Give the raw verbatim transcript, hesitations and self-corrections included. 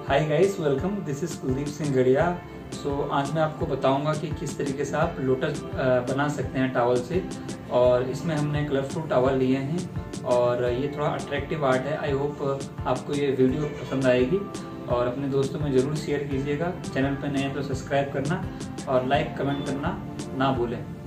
Hi guys, welcome. This is Kuldeep Singh Gadiya. So आज मैं आपको बताऊंगा कि किस तरीके से आप लोटस बना सकते हैं टॉवल से। और इसमें हमने कलरफुल टॉवल लिए हैं और ये थोड़ा अट्रैक्टिव आर्ट है। आई होप आपको ये वीडियो पसंद आएगी और अपने दोस्तों में ज़रूर शेयर कीजिएगा। चैनल पर नए हैं तो सब्सक्राइब करना और लाइक कमेंट करना ना भूलें।